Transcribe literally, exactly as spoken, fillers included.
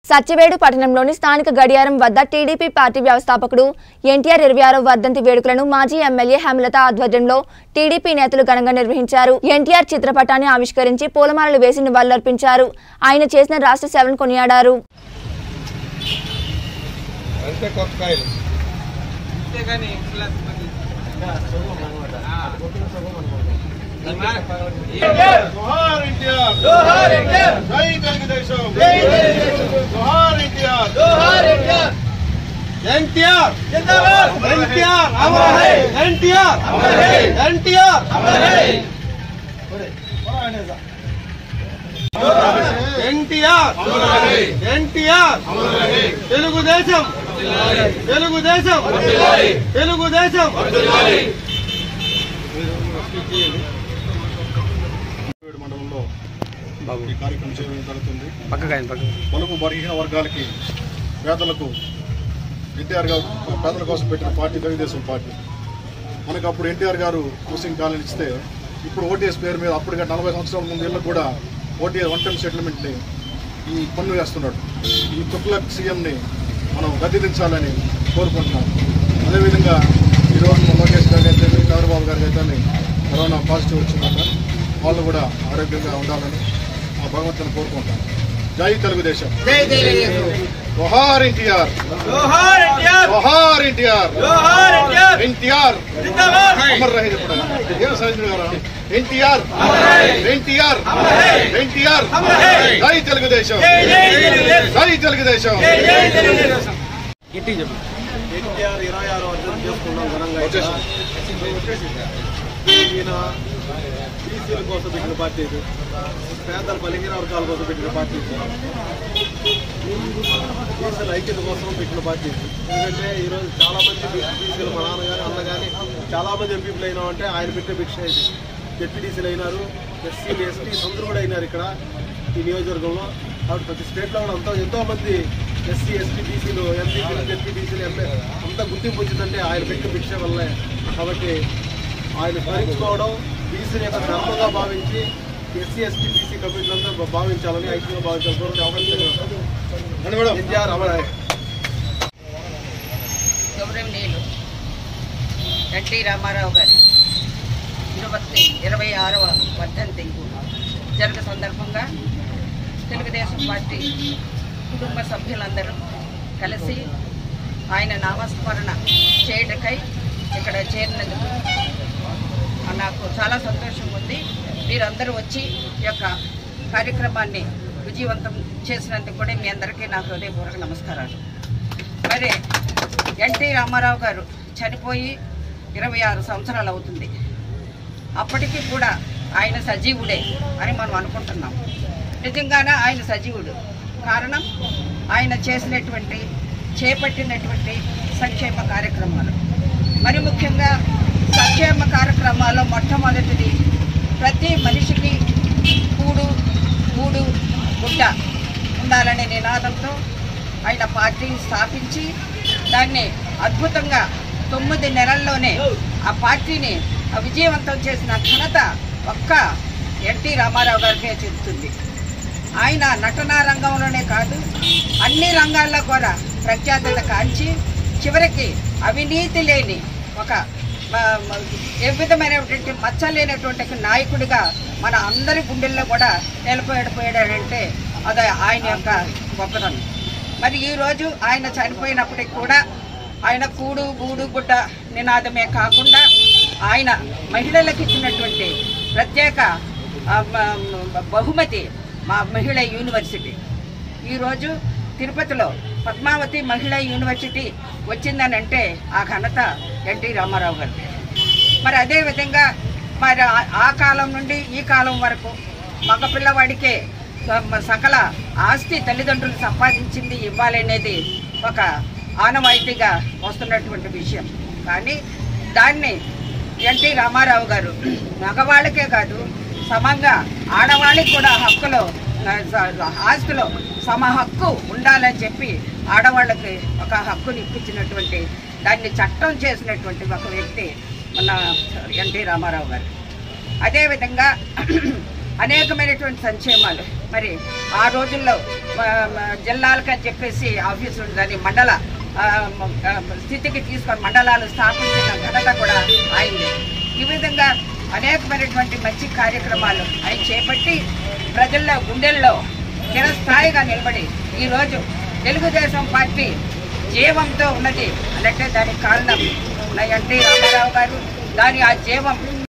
సత్యవేడు పట్టణంలోని స్థానిక గడియారం వద్ద టీడీపీ పార్టీ వ్యవస్థాపకుడు ఎన్టీఆర్ ఇరవై ఆరవ వర్ధంతి వేడుకలను మాజీ ఎమ్మెల్యే హేమలత ఆధ్వర్యంలో టీడీపీ నేతలు ఘనంగా నిర్వహించారు. ఎన్టీఆర్ చిత్రపటాన్ని ఆవిష్కరించి పూలమాలలు వేసి నివాళులర్పించారు. ఆయన చేసిన రాష్ట్ర సేవలను కొనియాడారు. जोहार इंडिया जोहार इंडिया जय తెలుగుదేశం జై తెలుగుదేశం जोहार इंडिया जोहार इंडिया एनटीआर जिंदाबाद एनटीआर अमर है एनटीआर अमर है एनटीआर अमर है एनटीआर अमर है एनटीआर अमर है తెలుగుదేశం తెలుగుదేశం తెలుగుదేశం మండలంలో ఈ కార్యక్రమం చేయడం జరుగుతుంది. మనకు బలహీన వర్గాలకి పేదలకు ఎన్టీఆర్ గారు పేదల కోసం పెట్టిన పార్టీ తెలుగుదేశం పార్టీ. మనకు అప్పుడు ఎన్టీఆర్ గారు హౌసింగ్ కాలనీ ఇస్తే ఇప్పుడు ఓటీఎస్ పేరు మీద అప్పుడు నలభై సంవత్సరాల ముందు ఇళ్ళకు కూడా ఓటీఎస్ వన్ టైం సెటిల్మెంట్ని ఈ పన్ను వేస్తున్నాడు. ఈ తుక్లక్ సీఎంని మనం గద్దెదించాలని కోరుకుంటున్నాం. అదేవిధంగా ఈరోజు లోకేష్ గారికి అయితే చంద్రబాబు గారికి అయితే కరోనా పాజిటివ్ వచ్చిందంట. వాళ్ళు కూడా ఆరోగ్యంగా ఉండాలని ఆ భగవంతుని కోరుకుంటాం. జై తెలుగుదేశం జోహార్ ఎన్టీఆర్ జోహార్ ఎన్టీఆర్ జోహార్ ఎన్టీఆర్ జోహార్ ఎన్టీఆర్ ఎన్టీఆర్ జిందాబాద్ అమర్ రహే కూడా ఏ సైనికుడు గారు ఎన్టీఆర్ ఎన్టీఆర్ ఎన్టీఆర్ జై తెలుగుదేశం జై తెలుగుదేశం జై తెలుగుదేశం ఎన్టీఆర్ ఇరవై ఆరో వర్ధంతి చేసుకున్నాం ఘనంగా. ఈయన బీసీల కోసం పెట్టిన పార్టీ ఇది, పేదల బలహీన వర్గాల కోసం పెట్టిన పార్టీ ఇది, బీసీల ఐక్యత కోసం పెట్టిన పార్టీ ఇది. ఎందుకంటే ఈరోజు చాలామంది బీసీలు మా నాన్న కానీ అన్న కానీ చాలామంది ఎంపీలు అయినామంటే ఆయన పెట్టే భిక్ష ఇది. జెడ్పీటీసీలు అయినారు, ఎస్సీలు ఎస్టీస్ అందరూ కూడా అయినారు ఇక్కడ ఈ నియోజకవర్గంలో. కాబట్టి ప్రతి స్టేట్లో కూడా అంతా ఎంతోమంది ఎస్సీ ఎస్టీ బీసీలు ఎంపీలు జెడ్పీటీసీలు ఎంపీ అంతా గుర్తింపు వచ్చిందంటే ఆయన పెట్టిన భిక్ష వల్లే. కాబట్టి ఆయన స్మరించుకోవడం బీసీని యొక్క ధర్మంగా భావించి ఎస్సీ ఎస్టీ బీసీ కమిటీలంతా భావించాలని ఐక్యంగా భావించాలని అవకాశం ఎన్టీఆర్ అమర్ గౌరవనీయులు ఎన్టీ రామారావు గారి ఇరవై ఇరవై ఆరవ వర్ధంతి జరుగు సందర్భంగా తెలుగుదేశం పార్టీ కుటుంబ సభ్యులందరూ కలిసి ఆయన నామస్మరణ చేయటకై ఇక్కడ చేరినందుకు నాకు చాలా సంతోషం ఉంది. మీరందరూ వచ్చి ఈ యొక్క కార్యక్రమాన్ని విజయవంతం చేసినందుకు కూడా మీ అందరికీ నా హృదయపూర్వక నమస్కారాలు. మరి ఎన్టీ రామారావు గారు చనిపోయి ఇరవై ఆరు సంవత్సరాలు అవుతుంది. అప్పటికి కూడా ఆయన సజీవుడే అని మనం అనుకుంటున్నాం. నిజంగానే ఆయన సజీవుడు. కారణం ఆయన చేసినటువంటి చేపట్టినటువంటి సంక్షేమ కార్యక్రమాలు, మరి ముఖ్యంగా సంక్షేమ కార్యక్రమాల్లో మొట్టమొదటిది ప్రతి మనిషికి కూడు గూడు గుడ్డ ఉండాలనే నినాదంతో ఆయన పార్టీ స్థాపించి దాన్ని అద్భుతంగా తొమ్మిది నెలల్లోనే ఆ పార్టీని విజయవంతం చేసిన ఘనత ఒక్క ఎన్టీ రామారావు గారికే చెందుతుంది. ఆయన నటనా రంగంలోనే కాదు అన్ని రంగాల్లో కూడా ప్రఖ్యాతత కాంచి చివరికి అవినీతి లేని ఒక ఏ విధమైనటువంటి మచ్చలేనటువంటి నాయకుడిగా మన అందరి గుండెల్లో కూడా నిలిపోయాడంటే అది ఆయన యొక్క గొప్పతనం. మరి ఈరోజు ఆయన చనిపోయినప్పటికి కూడా ఆయన కూడు గూడు గుడ్డ నినాదమే కాకుండా ఆయన మహిళలకు ఇచ్చినటువంటి ప్రత్యేక బహుమతి మా మహిళా యూనివర్సిటీ. ఈరోజు తిరుపతిలో పద్మావతి మహిళా యూనివర్సిటీ వచ్చిందని అంటే ఆ ఘనత ఎన్టీ రామారావు గారు. మరి అదేవిధంగా మరి ఆ కాలం నుండి ఈ కాలం వరకు మగపిల్లవాడికే సకల ఆస్తి తల్లిదండ్రులు సంపాదించింది ఇవ్వాలనేది ఒక ఆనవాయితీగా వస్తున్నటువంటి విషయం. కానీ దాన్ని ఎన్టీ రామారావు గారు మగవాళ్ళకే కాదు సమంగా ఆడవాళ్ళకి కూడా హక్కులో ఆస్తిలో సమ హక్కు ఉండాలని చెప్పి ఆడవాళ్ళకి ఒక హక్కుని ఇప్పించినటువంటి దాన్ని చట్టం చేసినటువంటి ఒక వ్యక్తి మన ఎన్టీ రామారావు గారు. అదేవిధంగా అనేకమైనటువంటి సంక్షేమాలు మరి ఆ రోజుల్లో జిల్లాలకని చెప్పేసి ఆఫీసు ఉండదని మండల స్థితికి తీసుకొని మండలాలు స్థాపించిన ఘనత కూడా అయింది. ఈ విధంగా అనేకమైనటువంటి మంచి కార్యక్రమాలు ఆయన చేపట్టి ప్రజల్లో గుండెల్లో చిరస్థాయిగా నిలబడి ఈరోజు తెలుగుదేశం పార్టీ జీవంతో ఉన్నది అన్నట్టే దానికి కారణం ఎన్టీ రామారావు గారు. దాని ఆ జీవం